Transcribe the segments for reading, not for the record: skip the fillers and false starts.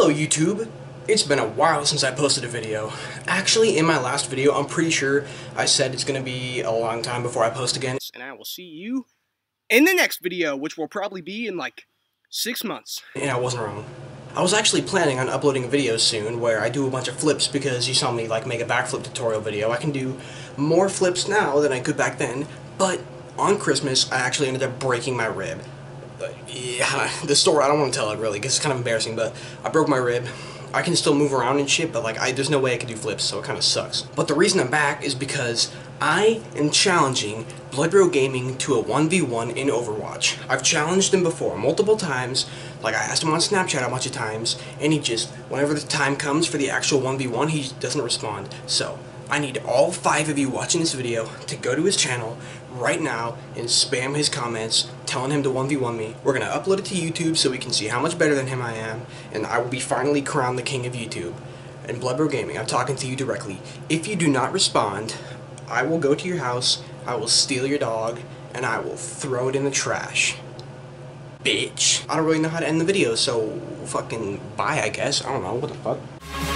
Hello YouTube! It's been a while since I posted a video. Actually, in my last video, I'm pretty sure I said it's gonna be a long time before I post again. And I will see you in the next video, which will probably be in like 6 months. And I wasn't wrong. I was actually planning on uploading a video soon where I do a bunch of flips because you saw me like make a backflip tutorial video. I can do more flips now than I could back then, but on Christmas I actually ended up breaking my rib. Yeah, the story, I don't want to tell it really because it's kind of embarrassing, but I broke my rib. I can still move around and shit, but like there's no way I can do flips, so it kind of sucks. But the reason I'm back is because I am challenging Bloodbro Gaming to a 1v1 in Overwatch. I've challenged him before multiple times. Like I asked him on Snapchat a bunch of times, and he just, whenever the time comes for the actual 1v1, he doesn't respond. So I need all 5 of you watching this video to go to his channel right now and spam his comments telling him to 1v1 me. We're going to upload it to YouTube so we can see how much better than him I am, and I will be finally crowned the king of YouTube. And Bloodbro Gaming, I'm talking to you directly. If you do not respond, I will go to your house, I will steal your dog, and I will throw it in the trash. Bitch. I don't really know how to end the video, so fucking bye, I guess. I don't know, what the fuck?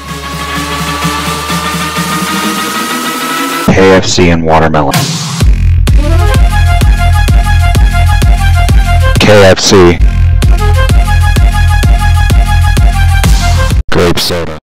KFC and watermelon. KFC. Grape soda.